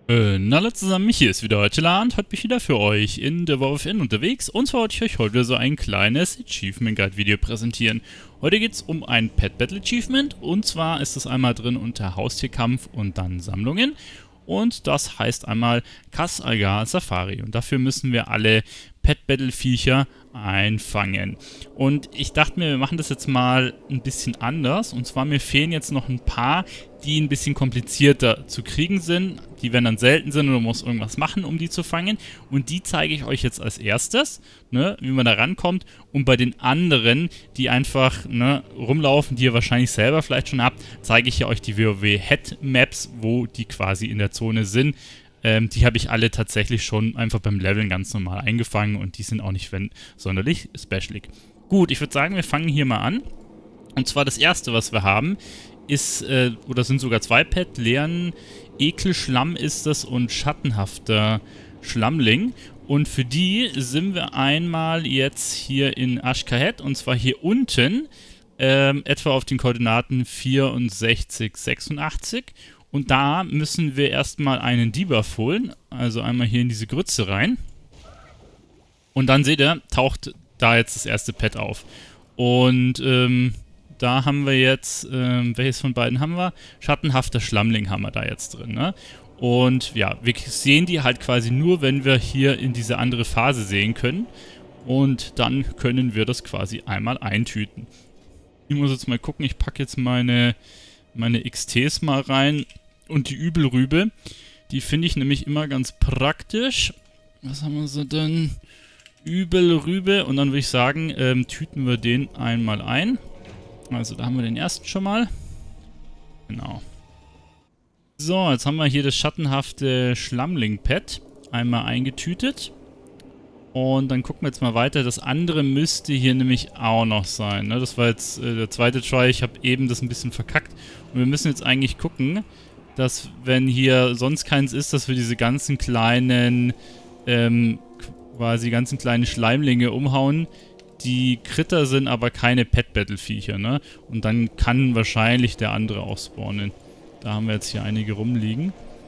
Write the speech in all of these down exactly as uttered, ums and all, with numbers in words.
Äh, na alle zusammen, hier ist wieder Heuteland, heute bin ich wieder für euch in The War Within unterwegs und zwar wollte ich euch heute so ein kleines Achievement Guide Video präsentieren. Heute geht es um ein Pet Battle Achievement und zwar ist es einmal drin unter Haustierkampf und dann Sammlungen und das heißt einmal Khas Algar Safari und dafür müssen wir alle Pet Battle Viecher einfangen. Und ich dachte mir, wir machen das jetzt mal ein bisschen anders und zwar mir fehlen jetzt noch ein paar, die ein bisschen komplizierter zu kriegen sind. Die werden dann selten sind und man muss irgendwas machen, um die zu fangen. Und die zeige ich euch jetzt als erstes, ne, wie man da rankommt. Und bei den anderen, die einfach ne, rumlaufen, die ihr wahrscheinlich selber vielleicht schon habt, zeige ich ja euch die WoW-Head-Maps, wo die quasi in der Zone sind. Ähm, die habe ich alle tatsächlich schon einfach beim Leveln ganz normal eingefangen und die sind auch nicht sonderlich specialig. Gut, ich würde sagen, wir fangen hier mal an. Und zwar das erste, was wir haben, ist, äh, oder sind sogar zwei Pet, Leeren, Ekelschlamm ist das und schattenhafter Schlammling. Und für die sind wir einmal jetzt hier in Ashkahet und zwar hier unten, ähm, etwa auf den Koordinaten vierundsechzig, sechsundachtzig. Und da müssen wir erstmal einen Debuff holen, also einmal hier in diese Grütze rein. Und dann seht ihr, taucht da jetzt das erste Pet auf. Und, ähm, da haben wir jetzt, ähm, welches von beiden haben wir? Schattenhafter Schlammling haben wir da jetzt drin, ne? Und ja, wir sehen die halt quasi nur, wenn wir hier in diese andere Phase sehen können. Und dann können wir das quasi einmal eintüten. Ich muss jetzt mal gucken, ich packe jetzt meine, meine X Ts mal rein. Und die Übelrübe, die finde ich nämlich immer ganz praktisch. Was haben wir so denn? Übelrübe. Und dann würde ich sagen, ähm, tüten wir den einmal ein. Also da haben wir den ersten schon mal. Genau. So, jetzt haben wir hier das schattenhafte Schlammling-Pad einmal eingetütet. Und dann gucken wir jetzt mal weiter. Das andere müsste hier nämlich auch noch sein. Ne? Das war jetzt äh, der zweite Try. Ich habe eben das ein bisschen verkackt. Und wir müssen jetzt eigentlich gucken, dass wenn hier sonst keins ist, dass wir diese ganzen kleinen, ähm, quasi ganzen kleinen Schleimlinge umhauen. Die Kritter sind aber keine Pet-Battle-Viecher, ne? Und dann kann wahrscheinlich der andere auch spawnen. Da haben wir jetzt hier einige rumliegen.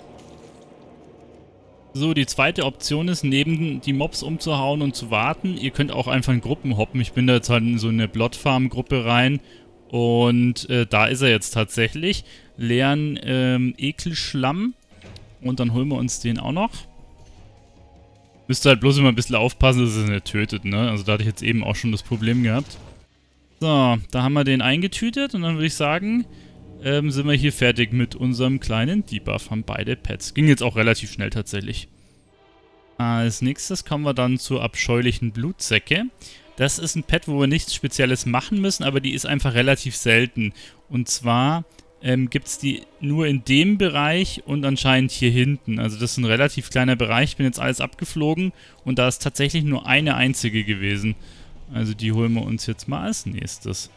So, die zweite Option ist, neben die Mobs umzuhauen und zu warten. Ihr könnt auch einfach in Gruppen hoppen. Ich bin da jetzt halt in so eine Bloodfarm-Gruppe rein. Und äh, da ist er jetzt tatsächlich. Leeren ähm, Ekelschlamm. Und dann holen wir uns den auch noch. Müsst ihr halt bloß immer ein bisschen aufpassen, dass es nicht tötet, ne? Also da hatte ich jetzt eben auch schon das Problem gehabt. So, da haben wir den eingetütet und dann würde ich sagen, ähm, sind wir hier fertig mit unserem kleinen Debuff. Haben beide Pets. Ging jetzt auch relativ schnell tatsächlich. Als nächstes kommen wir dann zur abscheulichen Blutsäcke. Das ist ein Pet, wo wir nichts Spezielles machen müssen, aber die ist einfach relativ selten. Und zwar ähm, gibt es die nur in dem Bereich und anscheinend hier hinten. Also das ist ein relativ kleiner Bereich. Ich bin jetzt alles abgeflogen und da ist tatsächlich nur eine einzige gewesen. Also die holen wir uns jetzt mal als nächstes.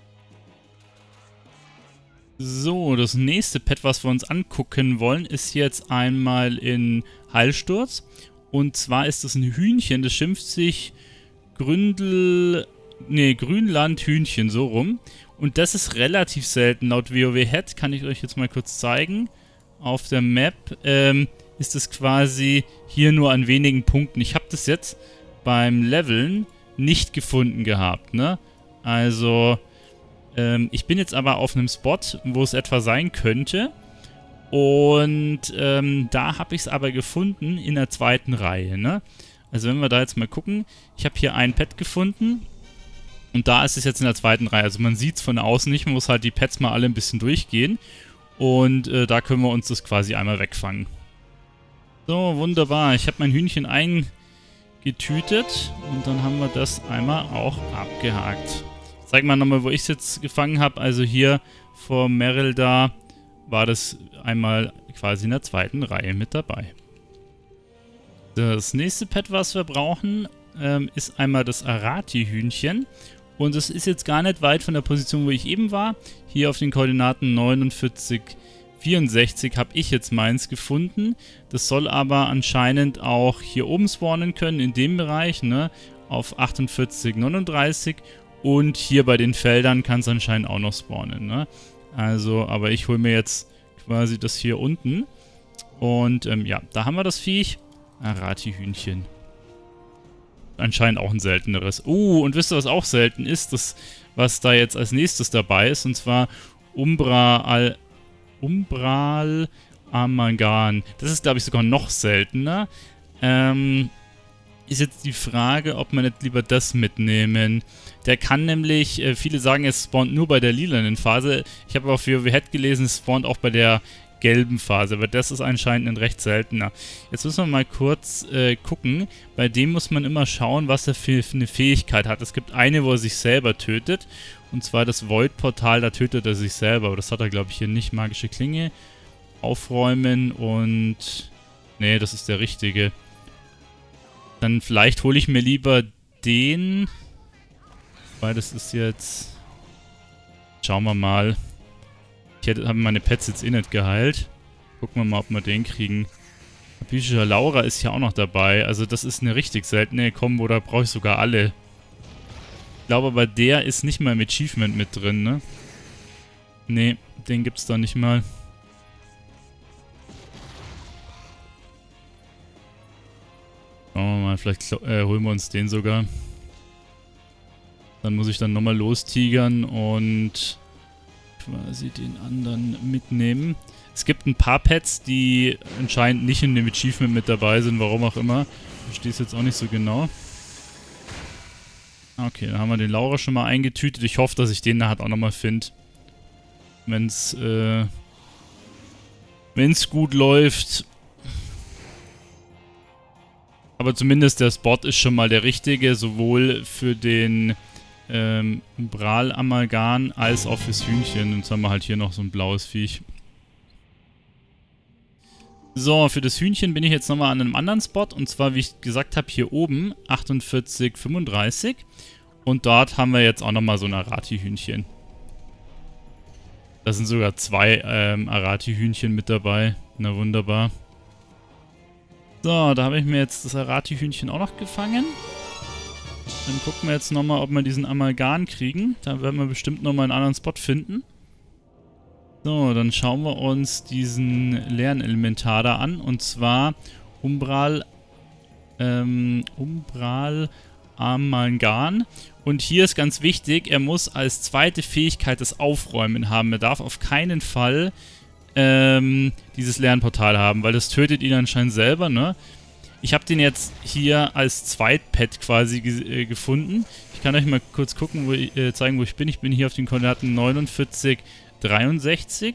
So, das nächste Pet, was wir uns angucken wollen, ist jetzt einmal in Heilsturz. Und zwar ist das ein Hühnchen, das schimpft sich Gründel... Ne, Grünland-Hühnchen, so rum. Und das ist relativ selten. Laut WoW-Head kann ich euch jetzt mal kurz zeigen. Auf der Map ähm, ist es quasi hier nur an wenigen Punkten. Ich habe das jetzt beim Leveln nicht gefunden gehabt, ne? Also, ähm, ich bin jetzt aber auf einem Spot, wo es etwa sein könnte. Und ähm, da habe ich es aber gefunden in der zweiten Reihe, ne? Also wenn wir da jetzt mal gucken, ich habe hier ein Pet gefunden und da ist es jetzt in der zweiten Reihe. Also man sieht es von außen nicht, man muss halt die Pets mal alle ein bisschen durchgehen und äh, da können wir uns das quasi einmal wegfangen. So, wunderbar. Ich habe mein Hühnchen eingetütet und dann haben wir das einmal auch abgehakt. Ich zeige mal nochmal, wo ich es jetzt gefangen habe. Also hier vor Merilda war das einmal quasi in der zweiten Reihe mit dabei. Das nächste Pet, was wir brauchen, ähm, ist einmal das Arati-Hühnchen. Und es ist jetzt gar nicht weit von der Position, wo ich eben war. Hier auf den Koordinaten neunundvierzig, vierundsechzig habe ich jetzt meins gefunden. Das soll aber anscheinend auch hier oben spawnen können, in dem Bereich, ne, auf achtundvierzig, neununddreißig. Und hier bei den Feldern kann es anscheinend auch noch spawnen, ne. Also, aber ich hole mir jetzt quasi das hier unten. Und ähm, ja, da haben wir das Viech. Arati-Hühnchen. Anscheinend auch ein selteneres. Uh, und wisst ihr, was auch selten ist? Das, was da jetzt als nächstes dabei ist. Und zwar Umbral... Umbral Amalgan. Das ist, glaube ich, sogar noch seltener. Ähm... Ist jetzt die Frage, ob wir nicht lieber das mitnehmen. Der kann nämlich, äh, viele sagen, es spawnt nur bei der lilanen Phase. Ich habe aber für WoW gelesen, es spawnt auch bei der gelben Phase, aber das ist anscheinend ein recht seltener. Jetzt müssen wir mal kurz äh, gucken. Bei dem muss man immer schauen, was er für, für eine Fähigkeit hat. Es gibt eine, wo er sich selber tötet. Und zwar das Void-Portal, da tötet er sich selber. Aber das hat er, glaube ich, hier nicht. Magische Klinge. Aufräumen und... Nee, das ist der richtige. Dann vielleicht hole ich mir lieber den. Weil das ist jetzt... Schauen wir mal. Ich habe meine Pets jetzt eh nicht geheilt. Gucken wir mal, ob wir den kriegen. Abysischer Laura ist ja auch noch dabei. Also das ist eine richtig seltene Kombo, da brauche ich sogar alle. Ich glaube aber, der ist nicht mal im Achievement mit drin, ne? Ne, den gibt's da nicht mal. Schauen wir mal, vielleicht äh, holen wir uns den sogar. Dann muss ich dann nochmal lostigern und quasi den anderen mitnehmen. Es gibt ein paar Pets, die anscheinend nicht in dem Achievement mit dabei sind, warum auch immer. Ich verstehe es jetzt auch nicht so genau. Okay, dann haben wir den Laura schon mal eingetütet. Ich hoffe, dass ich den nachher auch nochmal finde. Wenn es äh, wenn's gut läuft. Aber zumindest der Spot ist schon mal der richtige, sowohl für den ähm, Umbral-Amalgan als auch fürs Hühnchen. Und jetzt haben wir halt hier noch so ein blaues Viech. So, für das Hühnchen bin ich jetzt nochmal an einem anderen Spot. Und zwar, wie ich gesagt habe, hier oben achtundvierzig fünfunddreißig. Und dort haben wir jetzt auch nochmal so ein Arati-Hühnchen. Da sind sogar zwei ähm, Arati-Hühnchen mit dabei. Na wunderbar. So, da habe ich mir jetzt das Arati-Hühnchen auch noch gefangen. Dann gucken wir jetzt nochmal, ob wir diesen Amalgan kriegen. Da werden wir bestimmt nochmal einen anderen Spot finden. So, dann schauen wir uns diesen leeren Elementar da an. Und zwar Umbral, ähm, Umbral Amalgan. Und hier ist ganz wichtig, er muss als zweite Fähigkeit das Aufräumen haben. Er darf auf keinen Fall ähm, dieses Lernportal haben, weil das tötet ihn anscheinend selber, ne? Ich habe den jetzt hier als Zweitpet quasi ge äh, gefunden. Ich kann euch mal kurz gucken, wo ich, äh, zeigen, wo ich bin. Ich bin hier auf den Koordinaten neunundvierzig dreiundsechzig.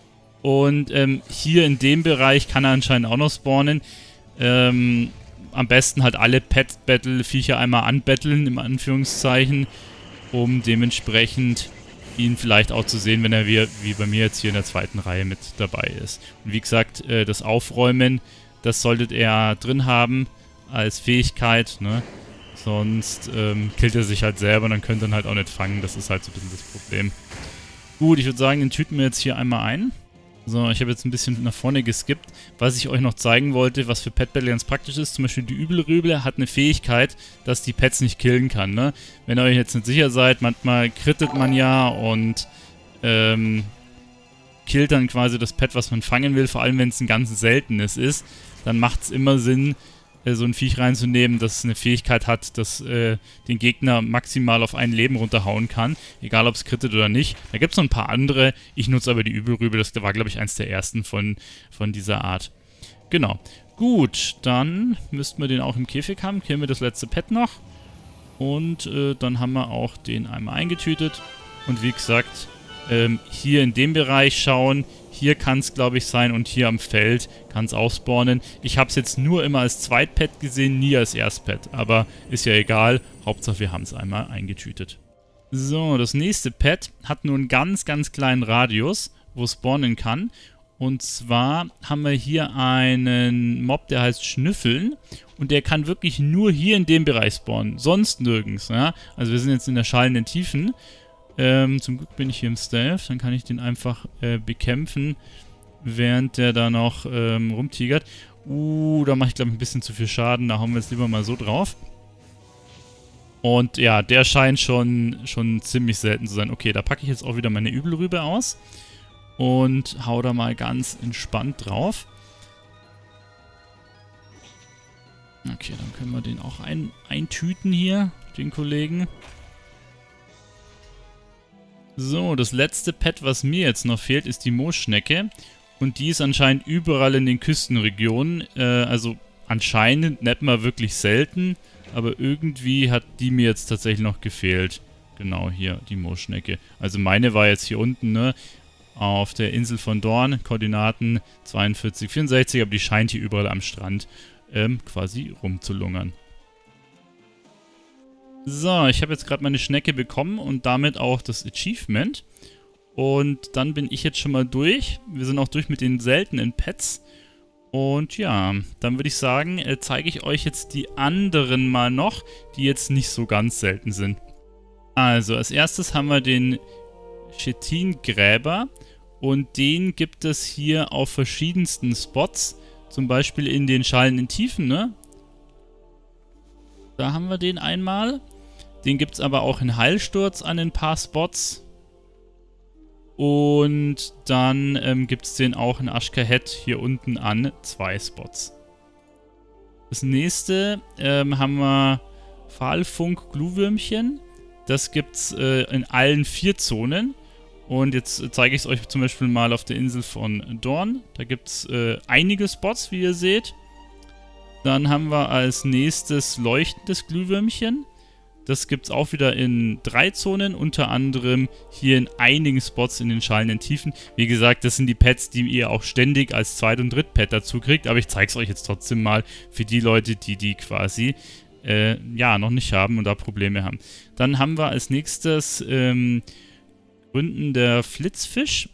Und ähm, hier in dem Bereich kann er anscheinend auch noch spawnen. Ähm, am besten halt alle Pet-Battle-Viecher einmal anbetteln, im Anführungszeichen, um dementsprechend ihn vielleicht auch zu sehen, wenn er wie, wie bei mir jetzt hier in der zweiten Reihe mit dabei ist. Und wie gesagt, äh, das Aufräumen, das solltet ihr drin haben als Fähigkeit, ne? Sonst ähm, killt er sich halt selber und dann könnt ihr ihn halt auch nicht fangen. Das ist halt so ein bisschen das Problem. Gut, ich würde sagen, den tüten wir jetzt hier einmal ein. So, ich habe jetzt ein bisschen nach vorne geskippt. Was ich euch noch zeigen wollte, was für Pet Battle ganz praktisch ist, zum Beispiel die Übelrüble hat eine Fähigkeit, dass die Pets nicht killen kann, ne? Wenn ihr euch jetzt nicht sicher seid, manchmal krittet man ja und ähm, killt dann quasi das Pet, was man fangen will, vor allem wenn es ein ganz seltenes ist, dann macht es immer Sinn, äh, so ein Viech reinzunehmen, das eine Fähigkeit hat, das äh, den Gegner maximal auf ein Leben runterhauen kann, egal ob es krittet oder nicht. Da gibt es noch ein paar andere, ich nutze aber die Übelrübe, das war glaube ich eins der ersten von, von dieser Art. Genau. Gut, dann müssten wir den auch im Käfig haben, killen wir das letzte Pet noch und äh, dann haben wir auch den einmal eingetütet und wie gesagt, ähm, hier in dem Bereich schauen. Hier kann es, glaube ich, sein und hier am Feld kann es auch spawnen. Ich habe es jetzt nur immer als Zweitpet gesehen, nie als Erstpet. Aber ist ja egal, Hauptsache wir haben es einmal eingetütet. So, das nächste Pet hat nur einen ganz, ganz kleinen Radius, wo es spawnen kann. Und zwar haben wir hier einen Mob, der heißt Schnüffeln. Und der kann wirklich nur hier in dem Bereich spawnen, sonst nirgends. Ja? Also wir sind jetzt in der schallenden Tiefen. Ähm, zum Glück bin ich hier im Stealth, dann kann ich den einfach äh, bekämpfen, während der da noch ähm, rumtigert. Uh, da mache ich glaube ich ein bisschen zu viel Schaden, da hauen wir jetzt lieber mal so drauf. Und ja, der scheint schon, schon ziemlich selten zu sein. Okay, da packe ich jetzt auch wieder meine Übelrübe aus und hau da mal ganz entspannt drauf. Okay, dann können wir den auch ein, eintüten hier, den Kollegen. So, das letzte Pet, was mir jetzt noch fehlt, ist die Moosschnecke. Und die ist anscheinend überall in den Küstenregionen. Äh, also anscheinend nicht mal wirklich selten. Aber irgendwie hat die mir jetzt tatsächlich noch gefehlt. Genau, hier, die Moosschnecke. Also meine war jetzt hier unten, ne? Auf der Insel von Dorn. Koordinaten zweiundvierzig, vierundsechzig. Aber die scheint hier überall am Strand ähm, quasi rumzulungern. So, ich habe jetzt gerade meine Schnecke bekommen und damit auch das Achievement. Und dann bin ich jetzt schon mal durch. Wir sind auch durch mit den seltenen Pets. Und ja, dann würde ich sagen, äh, zeige ich euch jetzt die anderen mal noch, die jetzt nicht so ganz selten sind. Also, als erstes haben wir den Chitin-Gräber. Und den gibt es hier auf verschiedensten Spots. Zum Beispiel in den schallenden Tiefen, ne? Da haben wir den einmal. Den gibt es aber auch in Heilsturz an ein paar Spots. Und dann ähm, gibt es den auch in Ashkahet hier unten an zwei Spots. Das nächste ähm, haben wir Pfahlfunk-Glühwürmchen. Das gibt es äh, in allen vier Zonen. Und jetzt zeige ich es euch zum Beispiel mal auf der Insel von Dorn. Da gibt es äh, einige Spots, wie ihr seht. Dann haben wir als nächstes leuchtendes Glühwürmchen. Das gibt es auch wieder in drei Zonen, unter anderem hier in einigen Spots in den schallenden Tiefen. Wie gesagt, das sind die Pets, die ihr auch ständig als Zweit- und Dritt-Pet dazu kriegt, aber ich zeige es euch jetzt trotzdem mal für die Leute, die die quasi äh, ja, noch nicht haben und da Probleme haben. Dann haben wir als nächstes ähm, Gründen der Flitzfisch.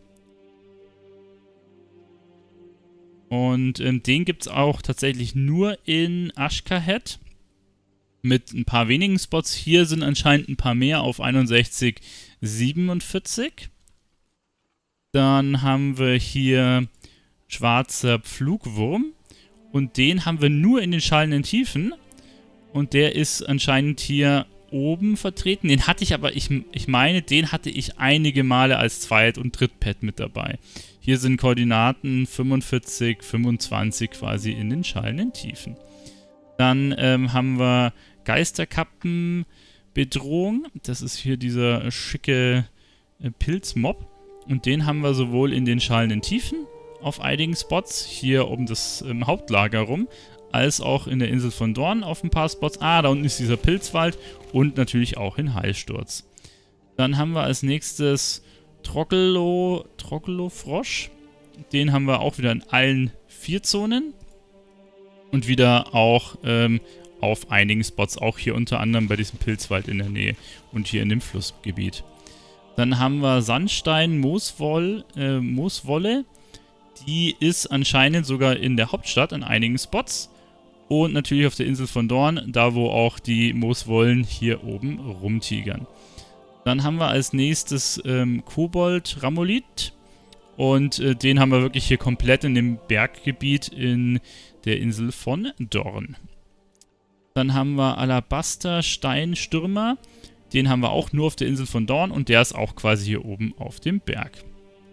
Und ähm, den gibt es auch tatsächlich nur in Ashkahet. Mit ein paar wenigen Spots. Hier sind anscheinend ein paar mehr auf einundsechzig, siebenundvierzig. Dann haben wir hier schwarzer Pflugwurm. Und den haben wir nur in den schallenden Tiefen. Und der ist anscheinend hier oben vertreten. Den hatte ich aber, ich, ich meine, den hatte ich einige Male als Zweit- und Drittpet mit dabei. Hier sind Koordinaten fünfundvierzig, fünfundzwanzig quasi in den schallenden Tiefen. Dann ähm, haben wir Geisterkappenbedrohung. Das ist hier dieser schicke äh, Pilzmob. Und den haben wir sowohl in den schallenden Tiefen auf einigen Spots, hier um das ähm, Hauptlager rum, als auch in der Insel von Dorn auf ein paar Spots. Ah, da unten ist dieser Pilzwald und natürlich auch in Heilsturz. Dann haben wir als nächstes Trockelo, Trockelo-Frosch. Den haben wir auch wieder in allen vier Zonen. Und wieder auch ähm, auf einigen Spots, auch hier unter anderem bei diesem Pilzwald in der Nähe und hier in dem Flussgebiet. Dann haben wir Sandstein, Mooswoll, äh, Mooswolle. Die ist anscheinend sogar in der Hauptstadt an einigen Spots. Und natürlich auf der Insel von Dorn, da wo auch die Mooswollen hier oben rumtigern. Dann haben wir als nächstes ähm, Kobold Ramolit. Und äh, den haben wir wirklich hier komplett in dem Berggebiet in der Insel von Dorn. Dann haben wir Alabaster Steinstürmer. Den haben wir auch nur auf der Insel von Dorn und der ist auch quasi hier oben auf dem Berg.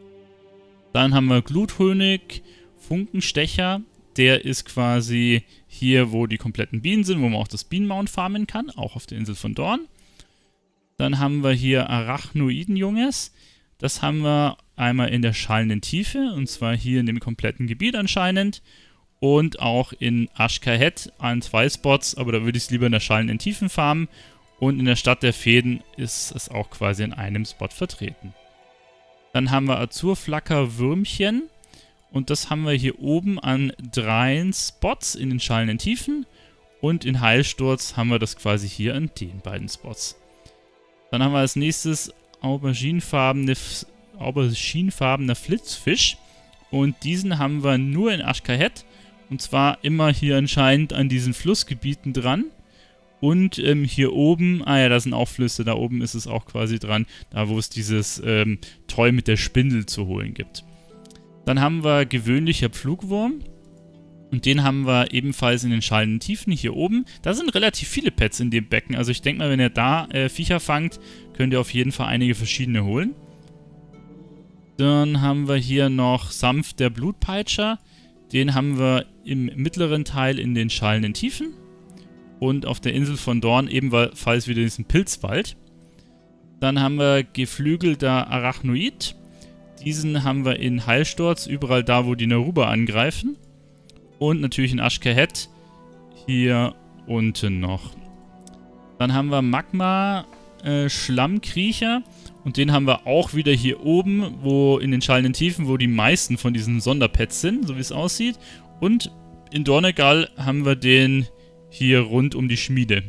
Dann haben wir Gluthonig, Funkenstecher. Der ist quasi hier, wo die kompletten Bienen sind, wo man auch das Bienenmount farmen kann, auch auf der Insel von Dorn. Dann haben wir hier Arachnoidenjunges. Das haben wir einmal in der schallenden Tiefe, und zwar hier in dem kompletten Gebiet anscheinend. Und auch in Ashkahet an zwei Spots, aber da würde ich es lieber in der schallenden Tiefen farmen. Und in der Stadt der Feen ist es auch quasi in einem Spot vertreten. Dann haben wir Azurflacker-Würmchen. Und das haben wir hier oben an dreien Spots in den schallenden Tiefen. Und in Heilsturz haben wir das quasi hier an den beiden Spots. Dann haben wir als nächstes auberginefarbene, auberginfarbener Flitzfisch. Und diesen haben wir nur in Ashkahet. Und zwar immer hier anscheinend an diesen Flussgebieten dran. Und ähm, hier oben, ah ja, da sind auch Flüsse, da oben ist es auch quasi dran, da wo es dieses ähm, Toy mit der Spindel zu holen gibt. Dann haben wir gewöhnlicher Pflugwurm. Und den haben wir ebenfalls in den schallenden Tiefen hier oben. Da sind relativ viele Pets in dem Becken. Also ich denke mal, wenn ihr da äh, Viecher fangt, könnt ihr auf jeden Fall einige verschiedene holen. Dann haben wir hier noch sanft der Blutpeitscher. Den haben wir im mittleren Teil in den schallenden Tiefen. Und auf der Insel von Dorn ebenfalls wieder diesen Pilzwald. Dann haben wir geflügelter Arachnoid. Diesen haben wir in Heilsturz, überall da, wo die Naruba angreifen. Und natürlich in Ashkahet hier unten noch. Dann haben wir Magma äh, Schlammkriecher. Und den haben wir auch wieder hier oben, wo in den schallenden Tiefen, wo die meisten von diesen Sonderpets sind, so wie es aussieht. Und in Dornegal haben wir den hier rund um die Schmiede.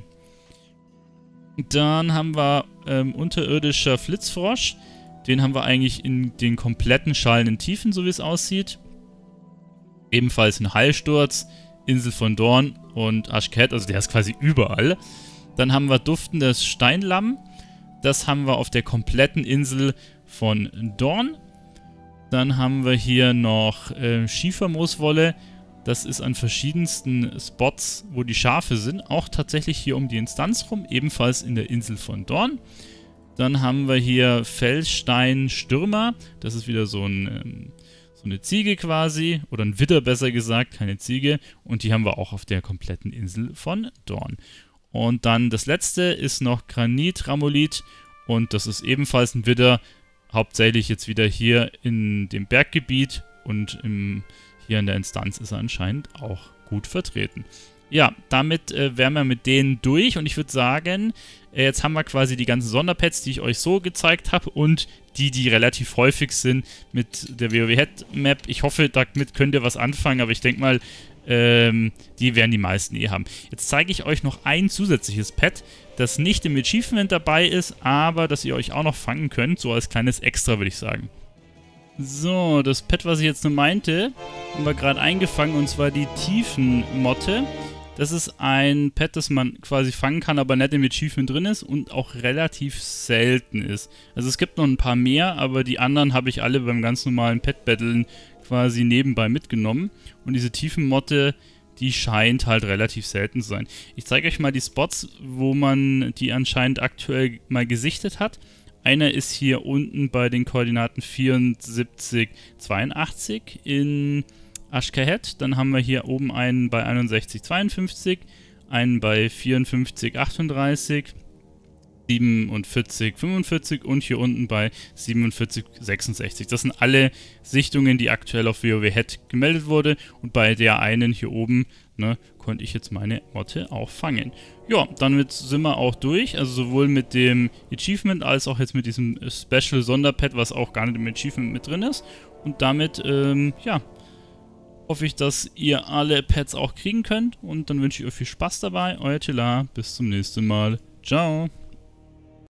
Dann haben wir ähm, unterirdischer Flitzfrosch. Den haben wir eigentlich in den kompletten schallenden Tiefen, so wie es aussieht. Ebenfalls in Heilsturz, Insel von Dorn und Ashkahet, also der ist quasi überall. Dann haben wir duftendes Steinlamm. Das haben wir auf der kompletten Insel von Dorn. Dann haben wir hier noch äh, Schiefermooswolle. Das ist an verschiedensten Spots, wo die Schafe sind. Auch tatsächlich hier um die Instanz rum, ebenfalls in der Insel von Dorn. Dann haben wir hier Felssteinstürmer. Das ist wieder so, ein, ähm, so eine Ziege quasi. Oder ein Widder besser gesagt, keine Ziege. Und die haben wir auch auf der kompletten Insel von Dorn. Und dann das letzte ist noch Granitramolith. Und das ist ebenfalls ein Widder. Hauptsächlich jetzt wieder hier in dem Berggebiet. Und im, hier in der Instanz ist er anscheinend auch gut vertreten. Ja, damit äh, wären wir mit denen durch. Und ich würde sagen, äh, jetzt haben wir quasi die ganzen Sonderpets, die ich euch so gezeigt habe. Und die, die relativ häufig sind mit der WoW-Head-Map. Ich hoffe, damit könnt ihr was anfangen. Aber ich denke mal, ähm, die werden die meisten eh haben. Jetzt zeige ich euch noch ein zusätzliches Pet, das nicht im Achievement dabei ist, aber das ihr euch auch noch fangen könnt. So als kleines Extra, würde ich sagen. So, das Pet, was ich jetzt nur meinte, haben wir gerade eingefangen, und zwar die Tiefenmotte. Das ist ein Pet, das man quasi fangen kann, aber nicht im Achievement drin ist und auch relativ selten ist. Also es gibt noch ein paar mehr, aber die anderen habe ich alle beim ganz normalen Pet-Battlen quasi nebenbei mitgenommen. Und diese Tiefenmotte, die scheint halt relativ selten zu sein. Ich zeige euch mal die Spots, wo man die anscheinend aktuell mal gesichtet hat. Einer ist hier unten bei den Koordinaten vierundsiebzig zweiundachtzig in Ashkahet. Dann haben wir hier oben einen bei einundsechzig zweiundfünfzig, einen bei vierundfünfzig achtunddreißig, siebenundvierzig fünfundvierzig und hier unten bei siebenundvierzig sechsundsechzig. Das sind alle Sichtungen, die aktuell auf WoW-Head gemeldet wurde. Und bei der einen hier oben, ne, konnte ich jetzt meine Motte auch fangen. Ja, damit sind wir auch durch. Also sowohl mit dem Achievement als auch jetzt mit diesem Special Sonderpet, was auch gar nicht im Achievement mit drin ist. Und damit, ähm, ja, hoffe ich, dass ihr alle Pets auch kriegen könnt. Und dann wünsche ich euch viel Spaß dabei. Euer Telar, bis zum nächsten Mal. Ciao.